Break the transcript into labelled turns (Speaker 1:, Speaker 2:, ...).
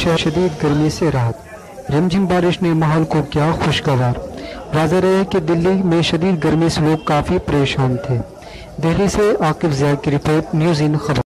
Speaker 1: शदीद गर्मी से राहत। रिमझिम बारिश ने माहौल को किया खुशगवार। वाज़ेह रहे कि दिल्ली में शदीद गर्मी से लोग काफ़ी परेशान थे। दिल्ली से आकिब ज़िया की रिपोर्ट, न्यूज़ इन खबर।